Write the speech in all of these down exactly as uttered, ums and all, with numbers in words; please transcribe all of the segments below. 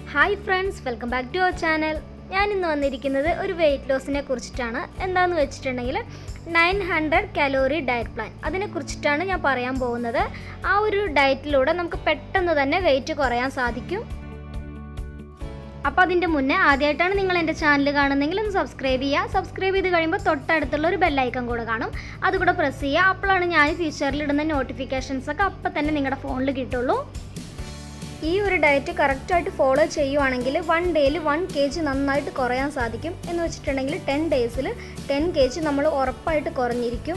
Hi friends, welcome back to our channel. ഞാൻ ഇന്ന് വന്നിരിക്കുന്നത് ഒരു വെയിറ്റ് ലോസിനെ കുറിച്ചിട്ടാണ്. എന്താണെന്ന് വെച്ചിട്ടുണ്ടെങ്കിൽ nine hundred calorie diet plan, അതിനെക്കുറിച്ചിട്ടാണ് ഞാൻ പറയാൻ പോകുന്നത്. ആ ഒരു ഡയറ്റിലൂടെ നമുക്ക് പെട്ടെന്ന് തന്നെ വെയിറ്റ് കുറയാൻ സാധിക്കും. അപ്പോൾ അതിൻ്റെ മുന്നേ ആദ്യമായിട്ടാണ് നിങ്ങൾ എൻ്റെ ചാനൽ കാണുന്നതെങ്കിൽ ഒന്ന് സബ്സ്ക്രൈബ് ചെയ്യുക. സബ്സ്ക്രൈബ് ചെയ്ത് കഴിയുമ്പോൾ തൊട്ടടുത്തുള്ള ഒരു ബെല്ലൈക്കൺ കൂടെ കാണും, അതുകൂടെ പ്രസ് ചെയ്യുക. അപ്പോഴാണ് ഞാൻ ഫ്യൂച്ചറിലിടുന്ന നോട്ടിഫിക്കേഷൻസൊക്കെ അപ്പം തന്നെ നിങ്ങളുടെ ഫോണിൽ കിട്ടുള്ളൂ. ഈ ഒരു ഡയറ്റ് കറക്റ്റായിട്ട് ഫോളോ ചെയ്യുവാണെങ്കിൽ വൺ ഡേയിൽ വൺ കെ ജി നന്നായിട്ട് കുറയാൻ സാധിക്കും. എന്ന് വെച്ചിട്ടുണ്ടെങ്കിൽ ടെൻ ഡേയ്സിൽ ടെൻ കെ ജി നമ്മൾ ഉറപ്പായിട്ട് കുറഞ്ഞിരിക്കും.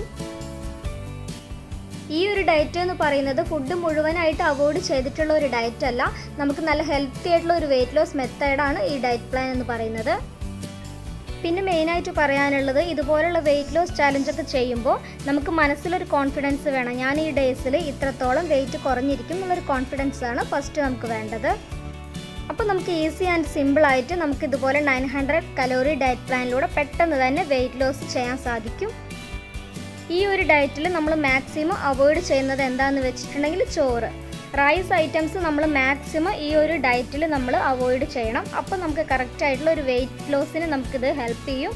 ഈ ഒരു ഡയറ്റ് എന്ന് പറയുന്നത് ഫുഡ് മുഴുവനായിട്ട് അവോയ്ഡ് ചെയ്തിട്ടുള്ള ഒരു ഡയറ്റ് അല്ല. നമുക്ക് നല്ല ഹെൽത്തി ആയിട്ടുള്ള ഒരു വെയിറ്റ് ലോസ് മെത്തേഡാണ് ഈ ഡയറ്റ് പ്ലാൻ എന്ന് പറയുന്നത്. പിന്നെ മെയിനായിട്ട് പറയാനുള്ളത്, ഇതുപോലുള്ള വെയിറ്റ് ലോസ് ചാലഞ്ചൊക്കെ ചെയ്യുമ്പോൾ നമുക്ക് മനസ്സിലൊരു കോൺഫിഡൻസ് വേണം. ഞാൻ ഈ ഡേയ്സിൽ ഇത്രത്തോളം വെയിറ്റ് കുറഞ്ഞിരിക്കും എന്നുള്ളൊരു കോൺഫിഡൻസ് ആണ് ഫസ്റ്റ് നമുക്ക് വേണ്ടത്. അപ്പോൾ നമുക്ക് ഈസി ആൻഡ് സിമ്പിളായിട്ട് നമുക്ക് ഇതുപോലെ നയൻ ഹൺഡ്രഡ് കലോറി ഡയറ്റ് പ്ലാനിലൂടെ പെട്ടെന്ന് തന്നെ വെയിറ്റ് ലോസ് ചെയ്യാൻ സാധിക്കും. ഈ ഒരു ഡയറ്റിൽ നമ്മൾ മാക്സിമം അവോയ്ഡ് ചെയ്യുന്നത് എന്താണെന്ന് വെച്ചിട്ടുണ്ടെങ്കിൽ ചോറ്, റൈസ് ഐറ്റംസ് നമ്മൾ മാക്സിമം ഈ ഒരു ഡയറ്റിൽ നമ്മൾ അവോയ്ഡ് ചെയ്യണം. അപ്പോൾ നമുക്ക് കറക്റ്റായിട്ടുള്ള ഒരു വെയിറ്റ് ലോസിന് നമുക്കിത് ഹെൽപ്പ് ചെയ്യും.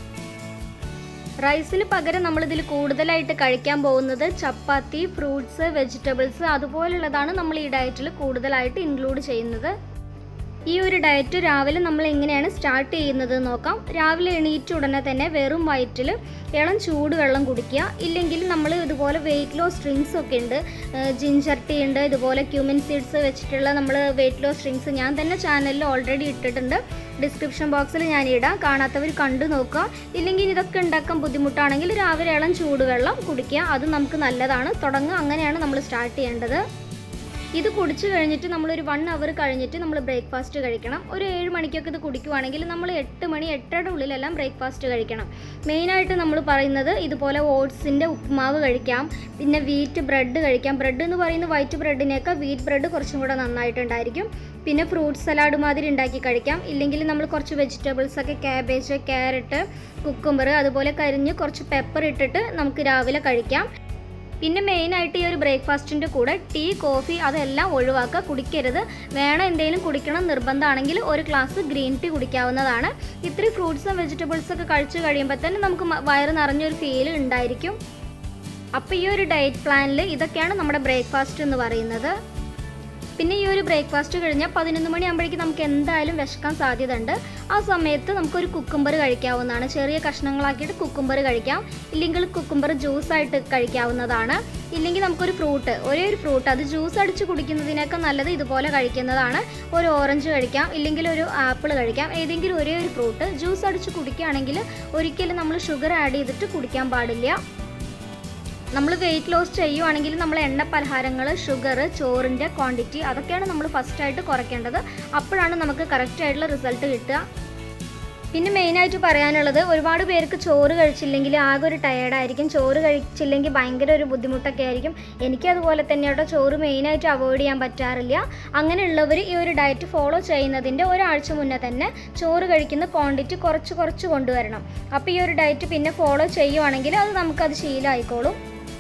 റൈസിന് പകരം നമ്മളിതിൽ കൂടുതലായിട്ട് കഴിക്കാൻ പോകുന്നത് ചപ്പാത്തി, ഫ്രൂട്ട്സ്, വെജിറ്റബിൾസ് അതുപോലുള്ളതാണ് നമ്മൾ ഈ ഡയറ്റിൽ കൂടുതലായിട്ട് ഇൻക്ലൂഡ് ചെയ്യുന്നത്. ഈ ഒരു ഡയറ്റ് രാവിലെ നമ്മൾ എങ്ങനെയാണ് സ്റ്റാർട്ട് ചെയ്യുന്നത് നോക്കാം. രാവിലെ എണീറ്റ ഉടനെ തന്നെ വെറും വയറ്റിൽ ഇളം ചൂടുവെള്ളം കുടിക്കുക. ഇല്ലെങ്കിൽ നമ്മൾ ഇതുപോലെ വെയിറ്റ് ലോസ് ഡ്രിങ്ക്സ് ഒക്കെ ഉണ്ട്, ജിഞ്ചർ ടീ ഉണ്ട്, ഇതുപോലെ ക്യൂമിൻ സീഡ്സ് വെച്ചിട്ടുള്ള നമ്മൾ വെയിറ്റ് ലോസ് ഡ്രിങ്ക്സ് ഞാൻ തന്നെ ചാനലിൽ ഓൾറെഡി ഇട്ടിട്ടുണ്ട്. ഡിസ്ക്രിപ്ഷൻ ബോക്സിൽ ഞാൻ ഇടാം, കാണാത്തവർ കണ്ടു നോക്കുക. ഇല്ലെങ്കിൽ ഇതൊക്കെ ഉണ്ടാക്കാൻ ബുദ്ധിമുട്ടാണെങ്കിൽ രാവിലെ ഇളം ചൂടുവെള്ളം കുടിക്കുക, അത് നമുക്ക് നല്ലതാണ്. തുടങ്ങുക, അങ്ങനെയാണ് നമ്മൾ സ്റ്റാർട്ട് ചെയ്യേണ്ടത്. ഇത് കുടിച്ച് കഴിഞ്ഞിട്ട് നമ്മളൊരു വൺ അവർ കഴിഞ്ഞിട്ട് നമ്മൾ ബ്രേക്ക്ഫാസ്റ്റ് കഴിക്കണം. ഒരു ഏഴ് മണിക്കൊക്കെ ഇത് കുടിക്കുവാണെങ്കിൽ നമ്മൾ എട്ട് മണി എട്ടരയുടെ ഉള്ളിലെല്ലാം ബ്രേക്ക്ഫാസ്റ്റ് കഴിക്കണം. മെയിനായിട്ട് നമ്മൾ പറയുന്നത് ഇതുപോലെ ഓട്സിൻ്റെ ഉപ്പുമാവ് കഴിക്കാം, പിന്നെ വീറ്റ് ബ്രെഡ് കഴിക്കാം. ബ്രെഡ് എന്ന് പറയുന്നത് വൈറ്റ് ബ്രെഡിനേക്കാൾ വീറ്റ് ബ്രെഡ് കുറച്ചും കൂടെ നന്നായിട്ടുണ്ടായിരിക്കും. പിന്നെ ഫ്രൂട്ട് സലാഡ് മാതിരി ഉണ്ടാക്കി കഴിക്കാം. ഇല്ലെങ്കിൽ നമ്മൾ കുറച്ച് വെജിറ്റബിൾസൊക്കെ, ക്യാബേജ്, ക്യാരറ്റ്, കുക്കുംബർ അതുപോലെ കരിഞ്ഞ് കുറച്ച് പെപ്പർ ഇട്ടിട്ട് നമുക്ക് രാവിലെ കഴിക്കാം. പിന്നെ മെയിനായിട്ട് ഈ ഒരു ബ്രേക്ക്ഫാസ്റ്റിൻ്റെ കൂടെ ടീ, കോഫി അതെല്ലാം ഒഴിവാക്കുക, കുടിക്കരുത്. വേണം എന്തെങ്കിലും കുടിക്കണം നിർബന്ധമാണെങ്കിൽ ഒരു ഗ്ലാസ് ഗ്രീൻ ടീ കുടിക്കാവുന്നതാണ്. ഇത്രയും ഫ്രൂട്ട്സും വെജിറ്റബിൾസൊക്കെ കഴിച്ച് കഴിയുമ്പോൾ തന്നെ നമുക്ക് വയറ് നിറഞ്ഞൊരു ഫീൽ ഉണ്ടായിരിക്കും. അപ്പോൾ ഈ ഒരു ഡയറ്റ് പ്ലാനിൽ ഇതൊക്കെയാണ് നമ്മുടെ ബ്രേക്ക്ഫാസ്റ്റ് എന്ന് പറയുന്നത്. പിന്നെ ഈ ഒരു ബ്രേക്ക്ഫാസ്റ്റ് കഴിഞ്ഞാൽ പതിനൊന്ന് മണിയാകുമ്പോഴേക്കും നമുക്ക് എന്തായാലും വിശക്കാൻ സാധ്യത ഉണ്ട്. ആ സമയത്ത് നമുക്കൊരു കുക്കുംബർ കഴിക്കാവുന്നതാണ്. ചെറിയ കഷ്ണങ്ങളാക്കിയിട്ട് കുക്കുംബർ കഴിക്കാം. ഇല്ലെങ്കിൽ കുക്കുംബർ ജ്യൂസായിട്ട് കഴിക്കാവുന്നതാണ്. ഇല്ലെങ്കിൽ നമുക്കൊരു ഫ്രൂട്ട്, ഒരേ ഒരു ഫ്രൂട്ട്, അത് ജ്യൂസ് അടിച്ച് കുടിക്കുന്നതിനൊക്കെ നല്ലത് ഇതുപോലെ കഴിക്കുന്നതാണ്. ഒരു ഓറഞ്ച് കഴിക്കാം, ഇല്ലെങ്കിൽ ഒരു ആപ്പിൾ കഴിക്കാം. ഏതെങ്കിലും ഒരേ ഒരു ഫ്രൂട്ട് ജ്യൂസ് അടിച്ച് കുടിക്കുകയാണെങ്കിൽ ഒരിക്കലും നമ്മൾ ഷുഗർ ആഡ് ചെയ്തിട്ട് കുടിക്കാൻ പാടില്ല. നമ്മൾ വെയിറ്റ് ലോസ് ചെയ്യുവാണെങ്കിൽ നമ്മൾ എണ്ണ പലഹാരങ്ങൾ, ഷുഗർ, ചോറിൻ്റെ ക്വാണ്ടിറ്റി അതൊക്കെയാണ് നമ്മൾ ഫസ്റ്റായിട്ട് കുറയ്ക്കേണ്ടത്. അപ്പോഴാണ് നമുക്ക് കറക്റ്റായിട്ടുള്ള റിസൾട്ട് കിട്ടുക. പിന്നെ മെയിനായിട്ട് പറയാനുള്ളത്, ഒരുപാട് പേർക്ക് ചോറ് കഴിച്ചില്ലെങ്കിൽ ആകെ ഒരു ടയേർഡായിരിക്കും. ചോറ് കഴിച്ചില്ലെങ്കിൽ ഭയങ്കര ഒരു ബുദ്ധിമുട്ടൊക്കെ ആയിരിക്കും. എനിക്കതുപോലെ തന്നെ കേട്ടോ, ചോറ് മെയിനായിട്ട് അവോയ്ഡ് ചെയ്യാൻ പറ്റാറില്ല. അങ്ങനെയുള്ളവർ ഈ ഒരു ഡയറ്റ് ഫോളോ ചെയ്യുന്നതിൻ്റെ ഒരാഴ്ച മുന്നേ തന്നെ ചോറ് കഴിക്കുന്ന ക്വാണ്ടിറ്റി കുറച്ച് കുറച്ച് കൊണ്ടുവരണം. അപ്പോൾ ഈ ഒരു ഡയറ്റ് പിന്നെ ഫോളോ ചെയ്യുവാണെങ്കിൽ അത് നമുക്കത് ശീലമായിക്കോളും.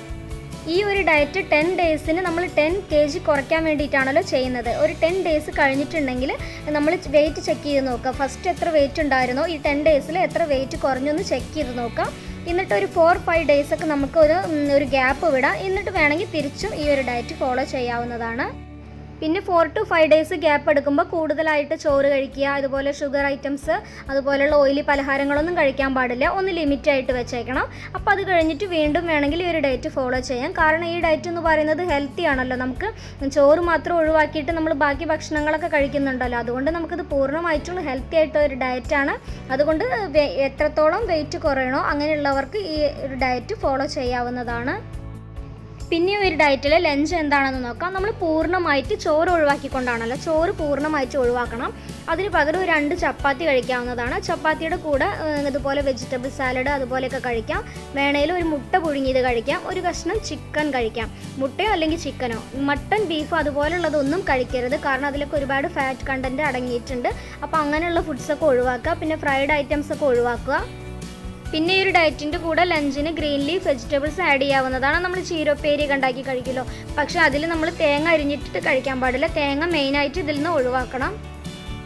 ഈ ഒരു ഡയറ്റ് ടെൻ ഡേയ്സിന് നമ്മൾ ടെൻ കെ ജി കുറയ്ക്കാൻ വേണ്ടിയിട്ടാണല്ലോ ചെയ്യുന്നത്. ഒരു ടെൻ ഡേയ്സ് കഴിഞ്ഞിട്ടുണ്ടെങ്കിൽ നമ്മൾ വെയിറ്റ് ചെക്ക് ചെയ്ത് നോക്കുക. ഫസ്റ്റ് എത്ര വെയിറ്റ് ഉണ്ടായിരുന്നോ ഈ ടെൻ ഡേയ്സിൽ എത്ര വെയിറ്റ് കുറഞ്ഞൊന്ന് ചെക്ക് ചെയ്ത് നോക്കാം. എന്നിട്ട് ഒരു ഫോർ ഫൈവ് ഡേയ്സൊക്കെ നമുക്ക് ഒരു ഒരു ഗ്യാപ്പ് വിടാം. എന്നിട്ട് വേണമെങ്കിൽ തിരിച്ചും ഈ ഒരു ഡയറ്റ് ഫോളോ ചെയ്യാവുന്നതാണ്. പിന്നെ four to five days gap എടുക്കുമ്പോൾ കൂടുതലായിട്ട് ചോറ് കഴിക്കുക, അതുപോലെ ഷുഗർ ഐറ്റംസ്, അതുപോലെയുള്ള ഓയിലി പലഹാരങ്ങളൊന്നും കഴിക്കാൻ പാടില്ല. ഒന്ന് ലിമിറ്റായിട്ട് വെച്ചേക്കണം. അപ്പോൾ അത് കഴിഞ്ഞിട്ട് വീണ്ടും വേണമെങ്കിൽ ഈ ഒരു ഡയറ്റ് ഫോളോ ചെയ്യാം. കാരണം ഈ ഡയറ്റ് എന്ന് പറയുന്നത് ഹെൽത്തി ആണല്ലോ. നമുക്ക് ചോറ് മാത്രം ഒഴിവാക്കിയിട്ട് നമ്മൾ ബാക്കി ഭക്ഷണങ്ങളൊക്കെ കഴിക്കുന്നുണ്ടല്ലോ. അതുകൊണ്ട് നമുക്കത് പൂർണ്ണമായിട്ടും ഹെൽത്തി ആയിട്ട് ഒരു ഡയറ്റാണ്. അതുകൊണ്ട് എത്രത്തോളം വെയിറ്റ് കുറയണോ അങ്ങനെയുള്ളവർക്ക് ഈ ഒരു ഡയറ്റ് ഫോളോ ചെയ്യാവുന്നതാണ്. പിന്നെ ഒരു ഡയറ്റിൽ ലഞ്ച് എന്താണെന്ന് നോക്കാം. നമ്മൾ പൂർണ്ണമായിട്ട് ചോറ് ഒഴിവാക്കിക്കൊണ്ടാണല്ലോ, ചോറ് പൂർണ്ണമായിട്ട് ഒഴിവാക്കണം. അതിന് പകരം ഒരു രണ്ട് ചപ്പാത്തി കഴിക്കാവുന്നതാണ്. ചപ്പാത്തിയുടെ കൂടെ ഇതുപോലെ വെജിറ്റബിൾ സാലഡ് അതുപോലെയൊക്കെ കഴിക്കാം. വേണേലും ഒരു മുട്ട പുഴുങ്ങിയത് കഴിക്കാം. ഒരു കഷ്ണം ചിക്കൻ കഴിക്കാം, മുട്ടയോ അല്ലെങ്കിൽ ചിക്കനോ. മട്ടൺ, ബീഫ് അതുപോലുള്ളതൊന്നും കഴിക്കരുത്, കാരണം അതിലൊക്കെ ഒരുപാട് ഫാറ്റ് കണ്ടൻറ്റ് അടങ്ങിയിട്ടുണ്ട്. അപ്പോൾ അങ്ങനെയുള്ള ഫുഡ്സൊക്കെ ഒഴിവാക്കുക. പിന്നെ ഫ്രൈഡ് ഐറ്റംസൊക്കെ ഒഴിവാക്കുക. പിന്നെ ഈ ഒരു ഡയറ്റിൻ്റെ കൂടെ ലഞ്ചിന് ഗ്രീൻ ലീഫ് വെജിറ്റബിൾസ് ആഡ് ചെയ്യാവുന്നതാണ്. നമ്മൾ ചീരോപ്പേരിയൊക്കെ ഉണ്ടാക്കി കഴിക്കുമല്ലോ, പക്ഷേ അതിൽ നമ്മൾ തേങ്ങ അരിഞ്ഞിട്ടിട്ട് കഴിക്കാൻ പാടില്ല. തേങ്ങ മെയിനായിട്ട് ഇതിൽ നിന്ന് ഒഴിവാക്കണം.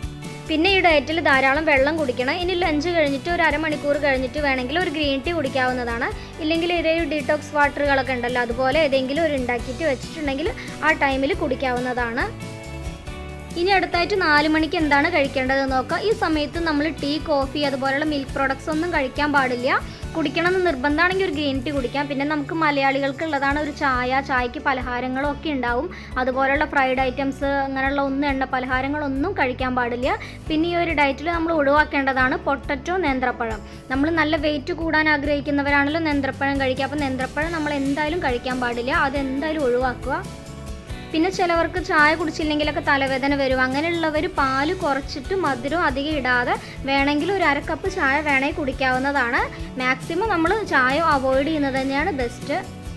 പിന്നെ ഈ ഡയറ്റിൽ ധാരാളം വെള്ളം കുടിക്കണം. ഇനി ലഞ്ച് കഴിഞ്ഞിട്ട് ഒരു അരമണിക്കൂർ കഴിഞ്ഞിട്ട് വേണമെങ്കിൽ ഒരു ഗ്രീൻ ടീ കുടിക്കാവുന്നതാണ്. ഇല്ലെങ്കിൽ ഏതെങ്കിലും ഡീറ്റോക്സ് വാട്ടറുകളൊക്കെ ഉണ്ടല്ലോ, അതുപോലെ ഏതെങ്കിലും ഒരു ഉണ്ടാക്കിയിട്ട് വെച്ചിട്ടുണ്ടെങ്കിൽ ആ ടൈമിൽ കുടിക്കാവുന്നതാണ്. ഇനി അടുത്തായിട്ട് നാല് മണിക്ക് എന്താണ് കഴിക്കേണ്ടതെന്ന് നോക്കാം. ഈ സമയത്ത് നമ്മൾ ടീ, കോഫി അതുപോലെയുള്ള മിൽക്ക് പ്രോഡക്ട്സ് ഒന്നും കഴിക്കാൻ പാടില്ല. കുടിക്കണം എന്ന് നിർബന്ധമാണെങ്കിൽ ഒരു ഗ്രീൻ ടീ കുടിക്കാം. പിന്നെ നമുക്ക് മലയാളികൾക്ക് ഉള്ളതാണ് ഒരു ചായ, ചായക്ക് പലഹാരങ്ങളും ഒക്കെ ഉണ്ടാവും. അതുപോലെയുള്ള ഫ്രൈഡ് ഐറ്റംസ് അങ്ങനെയുള്ള ഒന്നും എണ്ണ പലഹാരങ്ങളൊന്നും കഴിക്കാൻ പാടില്ല. പിന്നെ ഈ ഒരു ഡയറ്റിൽ നമ്മൾ ഒഴിവാക്കേണ്ടതാണ് പൊട്ടറ്റോ, നേന്ത്രപ്പഴം. നമ്മൾ നല്ല വെയിറ്റ് കൂടാൻ ആഗ്രഹിക്കുന്നവരാണല്ലോ നേന്ത്രപ്പഴം കഴിക്കുക. അപ്പോൾ നേന്ത്രപ്പഴം നമ്മൾ എന്തായാലും കഴിക്കാൻ പാടില്ല, അതെന്തായാലും ഒഴിവാക്കുക. പിന്നെ ചിലവർക്ക് ചായ കുടിച്ചില്ലെങ്കിലൊക്കെ തലവേദന വരും. അങ്ങനെയുള്ളവർ പാല് കുറച്ചിട്ട് മധുരം അധികം ഇടാതെ വേണമെങ്കിൽ ഒരു അര കപ്പ് ചായ വേണമെങ്കിൽ കുടിക്കാവുന്നതാണ്. മാക്സിമം നമ്മൾ ചായ അവോയ്ഡ് ചെയ്യുന്നത് തന്നെയാണ് ബെസ്റ്റ്.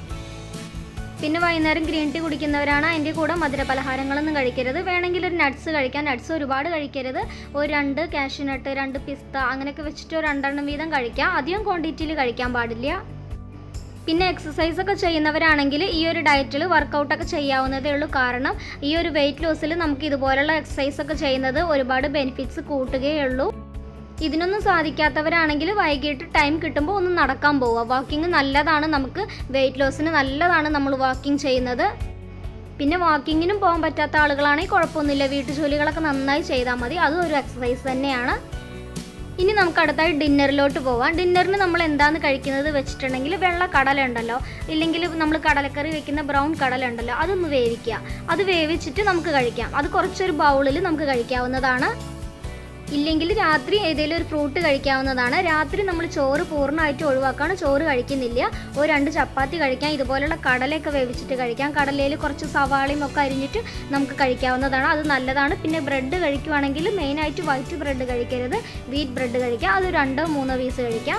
പിന്നെ വൈകുന്നേരം ഗ്രീൻ ടീ കുടിക്കുന്നവരാണ് അതിൻ്റെ കൂടെ മധുര പലഹാരങ്ങളൊന്നും കഴിക്കരുത്. വേണമെങ്കിൽ ഒരു നട്ട്സ് കഴിക്കാം. നട്ട്സ് ഒരുപാട് കഴിക്കരുത്. ഒരു രണ്ട് കാഷ്യൂനട്ട്, രണ്ട് പിസ്ത അങ്ങനെയൊക്കെ വെച്ചിട്ട് ഒരു രണ്ടെണ്ണം വീതം കഴിക്കാം. അധികം ക്വാണ്ടിറ്റിയിൽ കഴിക്കാൻ പാടില്ല. പിന്നെ എക്സസൈസ് ഒക്കെ ചെയ്യുന്നവരാണെങ്കിൽ ഈ ഒരു ഡയറ്റിൽ വർക്കൗട്ടൊക്കെ ചെയ്യാവുന്നതേ ഉള്ളൂ. കാരണം ഈ ഒരു വെയിറ്റ് ലോസിൽ നമുക്ക് ഇതുപോലുള്ള എക്സസൈസ് ഒക്കെ ചെയ്യുന്നത് ഒരുപാട് ബെനിഫിറ്റ്സ് കൂട്ടുകയുള്ളൂ. ഇതിനൊന്നും സാധിക്കാത്തവരാണെങ്കിൽ വൈകിട്ട് ടൈം കിട്ടുമ്പോൾ ഒന്ന് നടക്കാൻ പോവുക. വാക്കിംഗ് നല്ലതാണ്, നമുക്ക് വെയിറ്റ് ലോസിന് നല്ലതാണ് നമ്മൾ വാക്കിംഗ് ചെയ്യുന്നത്. പിന്നെ വാക്കിങ്ങിനും പോകാൻ പറ്റാത്ത ആളുകളാണെങ്കിൽ കുഴപ്പമൊന്നുമില്ല, വീട്ടുജോലികളൊക്കെ നന്നായി ചെയ്താൽ മതി, അതും ഒരു എക്സസൈസ് തന്നെയാണ്. ഇനി നമുക്ക് അടുത്തായി ഡിന്നറിലോട്ട് പോവാം. ഡിന്നറിന് നമ്മൾ എന്താണ് കഴിക്കുന്നത് വെച്ചിട്ടുണ്ടെങ്കിൽ വെള്ള കടല ഉണ്ടല്ലോ, ഇല്ലെങ്കിൽ നമ്മൾ കടലക്കറി വെക്കുന്ന ബ്രൗൺ കടല ഉണ്ടല്ലോ, അതൊന്ന് വേവിക്കുക. അത് വേവിച്ചിട്ട് നമുക്ക് കഴിക്കാം. അത് കുറച്ചൊരു ബൗളിൽ നമുക്ക് കഴിക്കാവുന്നതാണ്. ഇല്ലെങ്കിൽ രാത്രി ഏതെങ്കിലും ഒരു ഫ്രൂട്ട് കഴിക്കാവുന്നതാണ്. രാത്രി നമ്മൾ ചോറ് പൂർണ്ണമായിട്ട് ഒഴിവാക്കാണ്, ചോറ് കഴിക്കുന്നില്ല. ഒരു രണ്ട് ചപ്പാത്തി കഴിക്കാം. ഇതുപോലുള്ള കടലയൊക്കെ വേവിച്ചിട്ട് കഴിക്കാം. കടലയിൽ കുറച്ച് സവാളയും ഒക്കെ അരിഞ്ഞിട്ട് നമുക്ക് കഴിക്കാവുന്നതാണ്, അത് നല്ലതാണ്. പിന്നെ ബ്രെഡ് കഴിക്കുവാണെങ്കിൽ മെയിനായിട്ട് വൈറ്റ് ബ്രെഡ് കഴിക്കരുത്, വീറ്റ് ബ്രെഡ് കഴിക്കാം. അത് രണ്ടോ മൂന്നോ പീസ് കഴിക്കാം.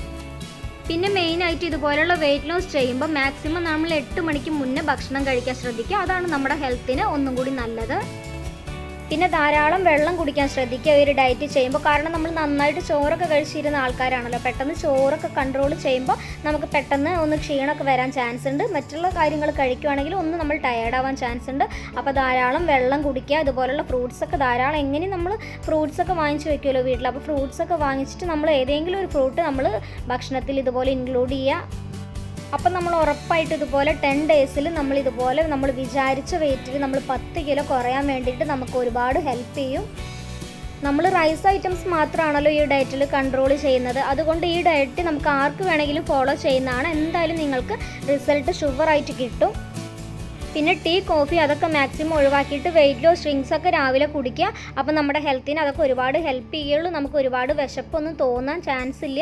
പിന്നെ മെയിനായിട്ട് ഇതുപോലുള്ള വെയിറ്റ് ലോസ് ചെയ്യുമ്പോൾ മാക്സിമം നമ്മൾ എട്ട് മണിക്ക് മുന്നേ ഭക്ഷണം കഴിക്കാൻ ശ്രദ്ധിക്കുക. അതാണ് നമ്മുടെ ഹെൽത്തിന് ഒന്നും കൂടി നല്ലത്. പിന്നെ ധാരാളം വെള്ളം കുടിക്കാൻ ശ്രദ്ധിക്കുക ഈ ഒരു ഡയറ്റ് ചെയ്യുമ്പോൾ. കാരണം നമ്മൾ നന്നായിട്ട് ചോറൊക്കെ കഴിച്ചിരുന്ന ആൾക്കാരാണല്ലോ, പെട്ടെന്ന് ചോറൊക്കെ കൺട്രോൾ ചെയ്യുമ്പോൾ നമുക്ക് പെട്ടെന്ന് ഒന്ന് ക്ഷീണമൊക്കെ വരാൻ ചാൻസ് ഉണ്ട്. മറ്റുള്ള കാര്യങ്ങൾ കഴിക്കുകയാണെങ്കിൽ ഒന്ന് നമ്മൾ ടയേർഡ് ആവാൻ ചാൻസ് ഉണ്ട്. അപ്പോൾ ധാരാളം വെള്ളം കുടിക്കുക. ഇതുപോലുള്ള ഫ്രൂട്ട്സൊക്കെ ധാരാളം, എങ്ങനെ നമ്മൾ ഫ്രൂട്ട്സൊക്കെ വാങ്ങിച്ച് വെക്കുമല്ലോ വീട്ടിൽ, അപ്പോൾ ഫ്രൂട്ട്സൊക്കെ വാങ്ങിച്ചിട്ട് നമ്മൾ ഏതെങ്കിലും ഒരു ഫ്രൂട്ട് നമ്മൾ ഭക്ഷണത്തിൽ ഇതുപോലെ ഇൻക്ലൂഡ് ചെയ്യുക. അപ്പം നമ്മൾ ഉറപ്പായിട്ട് ഇതുപോലെ ടെൻ ഡേയ്സിൽ നമ്മൾ ഇതുപോലെ നമ്മൾ വിചാരിച്ച വെയിറ്റിൽ നമ്മൾ പത്ത് കിലോ കുറയാൻ വേണ്ടിയിട്ട് നമുക്ക് ഒരുപാട് ഹെൽപ്പ് ചെയ്യും. നമ്മൾ റൈസ് ഐറ്റംസ് മാത്രമാണല്ലോ ഈ ഡയറ്റിൽ കൺട്രോൾ ചെയ്യുന്നത്. അതുകൊണ്ട് ഈ ഡയറ്റ് നമുക്ക് ആർക്ക് വേണമെങ്കിലും ഫോളോ ചെയ്യുന്നതാണ്. എന്തായാലും നിങ്ങൾക്ക് റിസൾട്ട് ഷുവറായിട്ട് കിട്ടും. പിന്നെ ടീ, കോഫി അതൊക്കെ മാക്സിമം ഒഴിവാക്കിയിട്ട് വെയിറ്റ് ലോസ് ഡ്രിങ്ക്സ് ഒക്കെ രാവിലെ കുടിക്കുക. അപ്പം നമ്മുടെ ഹെൽത്തിന് അതൊക്കെ ഒരുപാട് ഹെൽപ്പ് ചെയ്യുള്ളൂ. നമുക്ക് ഒരുപാട് വിശപ്പൊന്നും തോന്നാൻ ചാൻസ് ഇല്ല.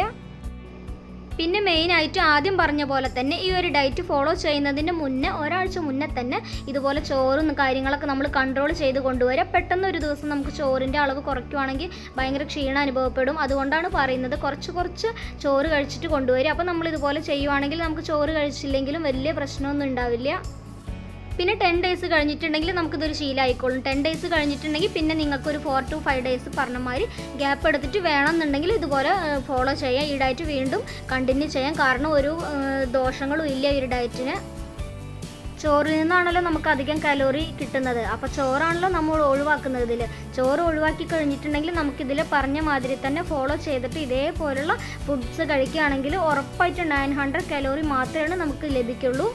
പിന്നെ മെയിനായിട്ട് ആദ്യം പറഞ്ഞ പോലെ തന്നെ ഈ ഒരു ഡയറ്റ് ഫോളോ ചെയ്യുന്നതിന് മുന്നേ ഒരാഴ്ച മുന്നേ തന്നെ ഇതുപോലെ ചോറും കാര്യങ്ങളൊക്കെ നമ്മൾ കൺട്രോൾ ചെയ്ത് കൊണ്ടുവരിക. പെട്ടെന്ന് ഒരു ദിവസം നമുക്ക് ചോറിൻ്റെ അളവ് കുറയ്ക്കുവാണെങ്കിൽ ഭയങ്കര ക്ഷീണം അനുഭവപ്പെടും. അതുകൊണ്ടാണ് പറയുന്നത് കുറച്ച് കുറച്ച് ചോറ് കഴിച്ചിട്ട് കൊണ്ടുവരിക. അപ്പോൾ നമ്മൾ ഇതുപോലെ ചെയ്യുവാണെങ്കിൽ നമുക്ക് ചോറ് കഴിച്ചില്ലെങ്കിലും വലിയ പ്രശ്നമൊന്നും ഉണ്ടാവില്ല. പിന്നെ ടെൻ ഡേയ്സ് കഴിഞ്ഞിട്ടുണ്ടെങ്കിൽ നമുക്കിതൊരു ശീലമായിക്കോളും. ടെൻ ഡേയ്സ് കഴിഞ്ഞിട്ടുണ്ടെങ്കിൽ പിന്നെ നിങ്ങൾക്കൊരു ഫോർ ടു ഫൈവ് ഡേയ്സ് പറഞ്ഞ മാതിരി ഗ്യാപ്പ് എടുത്തിട്ട് വേണമെന്നുണ്ടെങ്കിൽ ഇതുപോലെ ഫോളോ ചെയ്യാം. ഈ ഡയറ്റ് വീണ്ടും കണ്ടിന്യൂ ചെയ്യാം. കാരണം ഒരു ദോഷങ്ങളും ഇല്ല ഈ ഒരു ഡയറ്റിന്. ചോറിൽ നിന്നാണല്ലോ നമുക്ക് അധികം കലോറി കിട്ടുന്നത്. അപ്പോൾ ചോറാണല്ലോ നമ്മൾ ഒഴിവാക്കുന്നത്. ഇതിൽ ചോറ് ഒഴിവാക്കി കഴിഞ്ഞിട്ടുണ്ടെങ്കിൽ നമുക്കിതിൽ പറഞ്ഞ മാതിരി തന്നെ ഫോളോ ചെയ്തിട്ട് ഇതേപോലുള്ള ഫുഡ്സ് കഴിക്കുകയാണെങ്കിൽ ഉറപ്പായിട്ട് നയൻ ഹൺഡ്രഡ് കലോറി മാത്രമേ നമുക്ക് ലഭിക്കുള്ളൂ.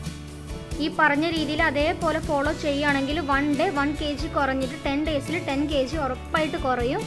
ഈ പറഞ്ഞ രീതിയിൽ അതേപോലെ ഫോളോ ചെയ്യുകയാണെങ്കിൽ one day one K G കുറഞ്ഞിട്ട് ടെൻ ഡേയ്സിൽ ടെൻ കെ ജി ഉറപ്പായിട്ട് കുറയും.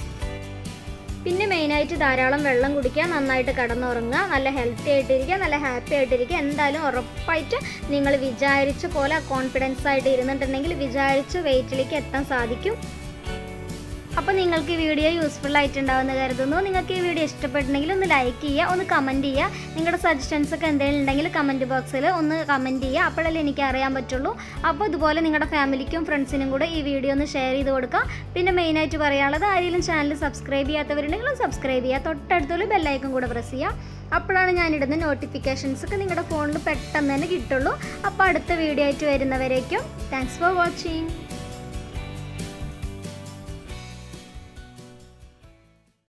പിന്നെ മെയിനായിട്ട് ധാരാളം വെള്ളം കുടിക്കുക, നന്നായിട്ട് കിടന്നുറങ്ങുക, നല്ല ഹെൽത്തി ആയിട്ടിരിക്കുക, നല്ല ഹാപ്പി ആയിട്ടിരിക്കുക. എന്തായാലും ഉറപ്പായിട്ട് നിങ്ങൾ വിചാരിച്ച പോലെ കോൺഫിഡൻസ് ആയിട്ട് ഇരുന്നിട്ടുണ്ടെങ്കിൽ വിചാരിച്ച വെയിറ്റിലേക്ക് എത്താൻ സാധിക്കും. അപ്പോൾ നിങ്ങൾക്ക് ഈ വീഡിയോ യൂസ്ഫുൾ ആയിട്ടുണ്ടാവുമെന്ന് കരുതുന്നു. നിങ്ങൾക്ക് ഈ വീഡിയോ ഇഷ്ടപ്പെട്ടിട്ടുണ്ടെങ്കിൽ ഒന്ന് ലൈക്ക് ചെയ്യുക, ഒന്ന് കമൻറ്റ് ചെയ്യുക. നിങ്ങളുടെ സജഷൻസ് ഒക്കെ എന്തെങ്കിലും ഉണ്ടെങ്കിൽ കമൻറ്റ് ബോക്സിൽ ഒന്ന് കമൻറ്റ് ചെയ്യുക. അപ്പോഴല്ലേ എനിക്ക് അറിയാൻ പറ്റുള്ളൂ. അപ്പോൾ ഇതുപോലെ നിങ്ങളുടെ ഫാമിലിക്കും ഫ്രണ്ട്സിനും കൂടെ ഈ വീഡിയോ ഒന്ന് ഷെയർ ചെയ്ത് കൊടുക്കുക. പിന്നെ മെയിനായിട്ട് പറയാനുള്ളത് ആരെങ്കിലും ചാനൽ സബ്സ്ക്രൈബ് ചെയ്യാത്തവരുണ്ടെങ്കിൽ സബ്സ്ക്രൈബ് ചെയ്യുക. തൊട്ടടുത്തുള്ള ബെല്ലൈക്കൺ കൂടെ പ്രസ് ചെയ്യുക. അപ്പോഴാണ് ഞാനിടുന്ന നോട്ടിഫിക്കേഷൻസ് ഒക്കെ നിങ്ങളുടെ ഫോണിൽ പെട്ടെന്ന് തന്നെ കിട്ടുള്ളൂ. അപ്പോൾ അടുത്ത വീഡിയോ ആയിട്ട് വരുന്നവരേക്കും താങ്ക്സ് ഫോർ വാച്ചിങ്.